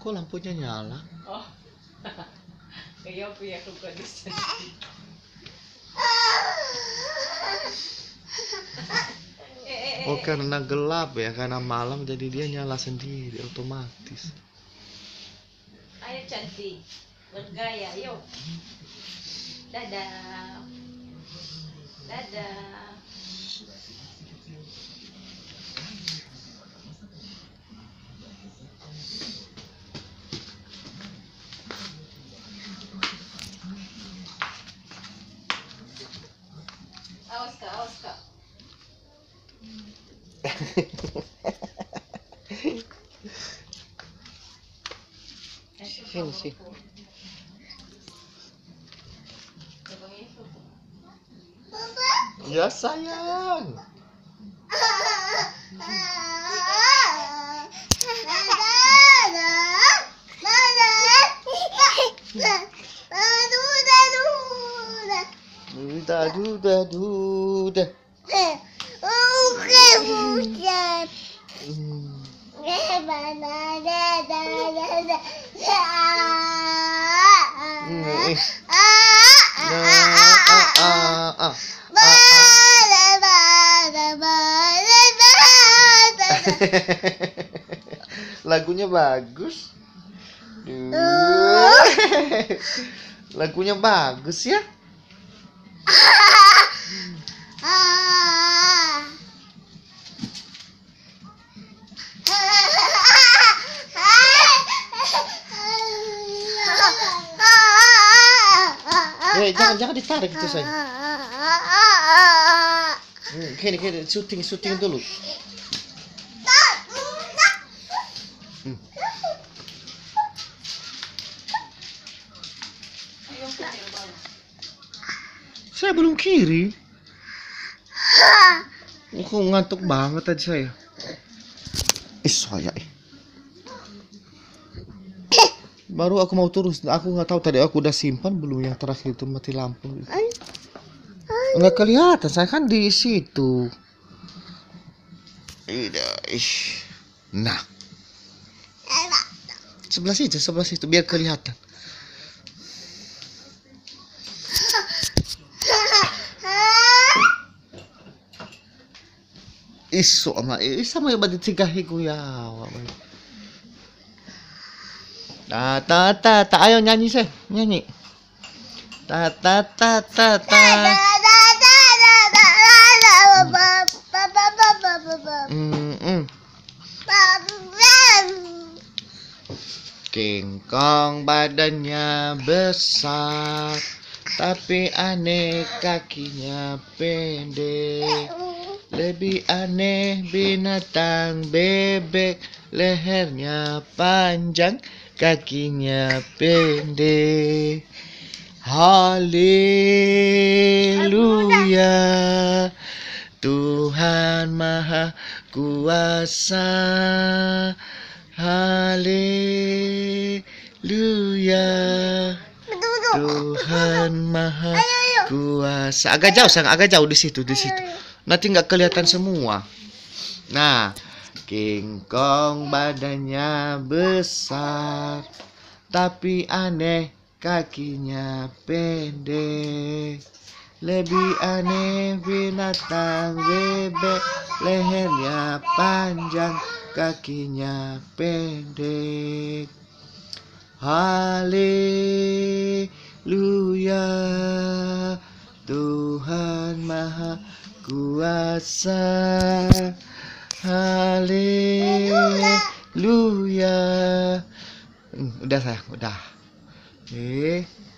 kok lampunya nyala? Oh. Kayak punya kepedesan. Oh karena gelap ya, karena malam jadi dia nyala sendiri otomatis. Ayo cantik, bergaya, yuk. Dadah. Dadah. Awas kak, awas kak. Sini sih. Ya sayang. Duda. Lagunya bagus. Lagunya bagus ya. Jangan ditarik itu saya. Kini syuting dulu. Saya belum kiri. Kok ngantuk banget tadi saya. Saya. Baru aku mau turun. Aku nggak tahu tadi aku udah simpan belum yang terakhir itu mati lampu. Nggak kelihatan. Saya kan di situ. Nah. Sebelah situ biar kelihatan. Sama yung baditigahigo yawa. Ayo nyanyi sih, nyanyi. King Kong badannya besar, tapi aneh kakinya pendek. Lebih aneh binatang bebek, lehernya panjang, kakinya pendek. Haleluya, Tuhan Maha Kuasa. Haleluya, Tuhan Maha Kuasa. Agak jauh di situ. Nanti nggak kelihatan semua. Nah, King Kong badannya besar, tapi aneh kakinya pendek. Lebih aneh binatang bebek, lehernya panjang, kakinya pendek. Haleluya, Tuhan Maha Kuasa. Haleluya. Udah sayang, udah.